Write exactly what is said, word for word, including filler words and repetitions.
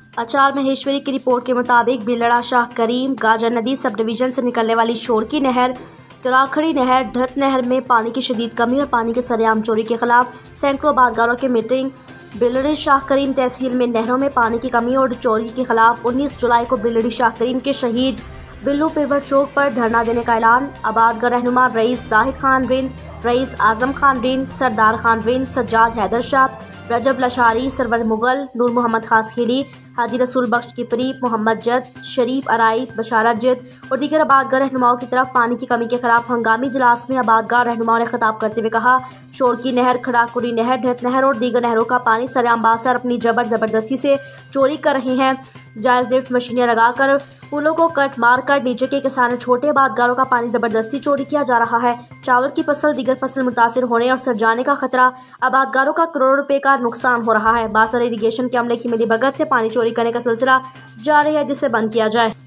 आचार महेश्वरी की रिपोर्ट के मुताबिक बिलड़ा शाह करीम गाजा नदी सब डिवीजन से निकलने वाली शोरकी नहर, कराखड़ी नहर, ढत नहर में पानी की शदीद कमी और पानी के सरेआम चोरी के खिलाफ सैकड़ों आबादगारों की मीटिंग। बिलड़ी शाह करीम तहसील में नहरों में पानी की कमी और चोरी के खिलाफ उन्नीस जुलाई को बिलड़ी शाह करीम के शहीद बिल्लू पेवर चौक पर धरना देने का ऐलान। आबादगार रहनुमा रईस जाहिद खान रिंद, रईस आजम खान रिंद, सरदार खान रिंद, सज्जाद हैदर शाह, रजब लशारी, सरवर मुगल, नूर मोहम्मद खास खिली, हाजी रसूल बख्श की परीब, मोहम्मद जद, शरीफ अराई, बशारत जद और दीगर आबादगार रहनुमाओं की तरफ पानी की कमी के खिलाफ हंगामी इजलास में आबादगार रहनुमाओं ने खिताब करते हुए कहा, शोरकी नहर, खड़ाकुड़ी नहर, ढत नहर और दीगर नहरों का पानी सरेआम बासर अपनी जबर जबरदस्ती से चोरी कर रही हैं। जायज़ लिफ्ट मशीनें लगाकर पुलों को कट मार कर नीचे के किसानों छोटे आबादगारों का पानी जबरदस्ती चोरी किया जा रहा है। चावल की फसल, दीगर फसल मुतासिर होने और सड़ जाने का खतरा, आबादगारों का करोड़ों रुपए का नुकसान हो रहा है। बासर इरीगेशन के अमले की मिलीभगत से पानी चोरी करने का सिलसिला जारी है, जिसे बंद किया जाए।